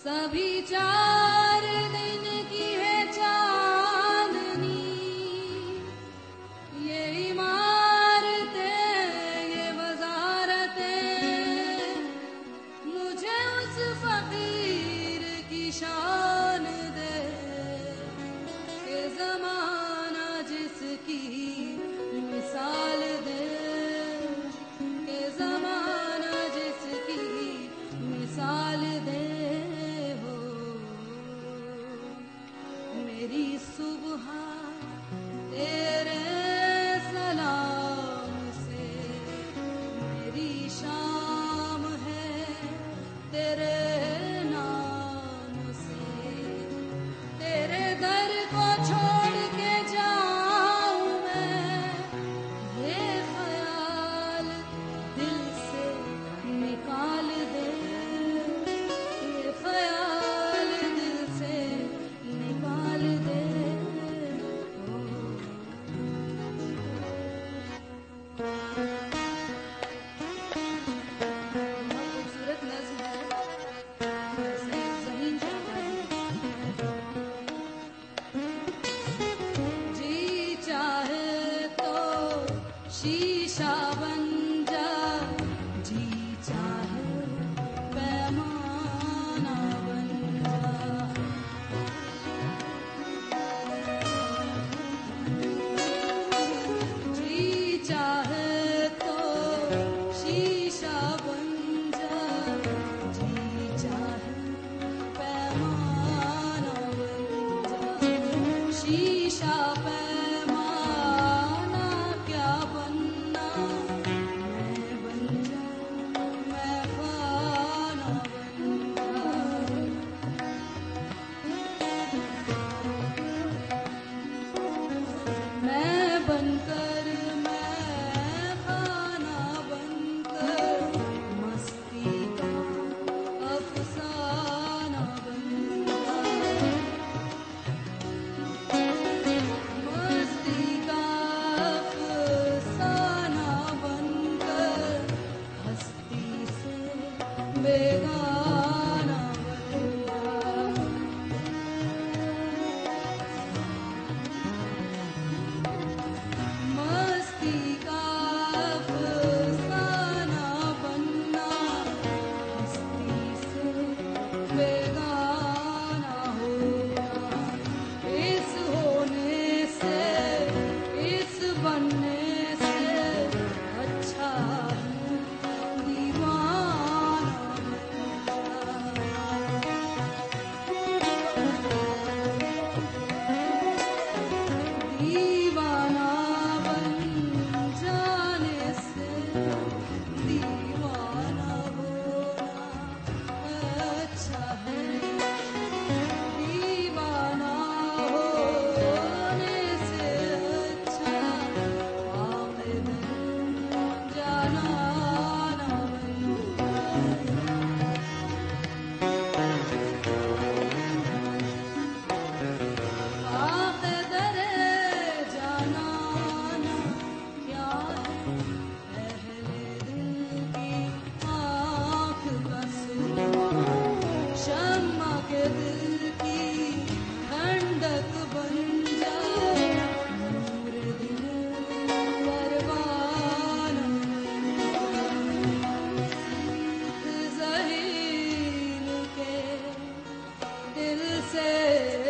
सभी 4 दिन की है चांदनी, ये इमारतें ये वजारतें, मुझे उस फकीर की शान दे के जमाना जिसकी मिसाल दे, के जमाना जिसकी मिसाल दे। मेरी सुबह तेरे सलाम से, मेरी शाम है तेरे नाम से। तेरे दर को छोड़ के जाऊं मैं, ये ख्याल दिल से निकाल दे, ये ख्याल दिल से निकाल दे। खूबसूरत नज़्म है, ज़हीन शाहबाजी। जी चाहे तो शीशा बन जा, जी चाहे पैमाना बन जा। जी चाहे तो शीशा बन जा, जी चाहे पैमाना बन जा। शीशा पैमाना क्या बनना, मैं बन जाऊं, मैं खाना बन जाऊं। मैं बनकर मैं खाना बनकर, मस्ती का अफसाना बन जाऊं। मस्ती का अफसाना बनकर, हस्ती से बेगाना बन जाऊं। मस्ती का अफसाना बनना, हस्ती से बेगाना होना। इस होने से इस बनने से अच्छा है दीवाना बन जा। दीवाना बन जाने से दीवाना होना अच्छा है। दीवाना होने से अच्छा आखिर जाना ना बन आखिर जाना ना क्या है। पहले दिल की आँख का सुरमा, शम्मा के दिल की ठंडक बन जाए। नूर दिल परवाना बन जाए। ज़हीन के दिल से